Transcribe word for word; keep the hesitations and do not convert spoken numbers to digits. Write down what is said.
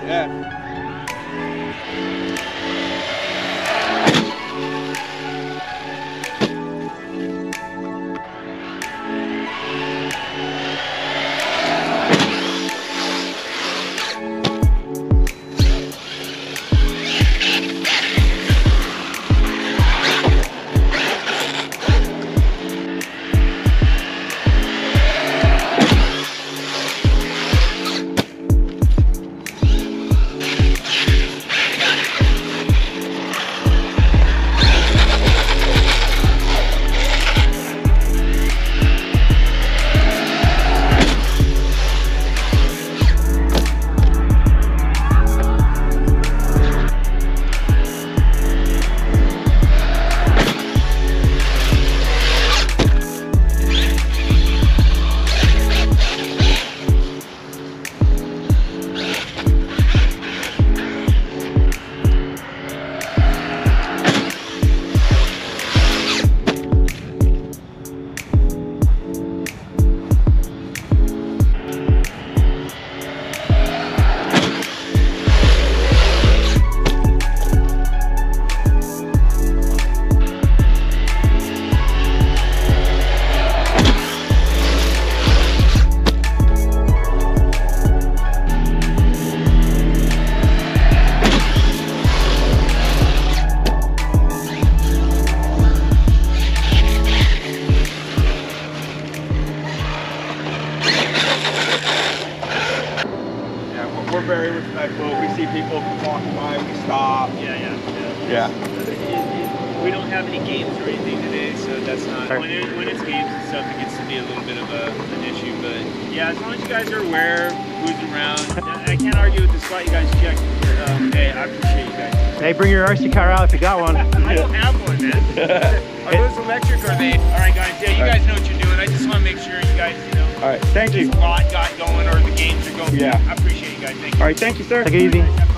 Yeah. We're very respectful. We see people walking by, we stop. Yeah, yeah, yeah. yeah. We don't have any games or anything today, so that's not. When, it, when it's games and stuff, it gets to be a little bit of a, an issue. But yeah, as long as you guys are aware of who's around, I can't argue with the spot you guys checked. Um, hey, I appreciate you guys. Hey, bring your R C car out if you got one. I don't have one, man. Are those electric or are they? All right, guys. Yeah, you guys know what you're doing. I just want to make sure you guys, you know. All right, thank you. This lot got going or the games are going. Yeah. I appreciate you guys. Thank you. All right, thank you, sir. Take it easy.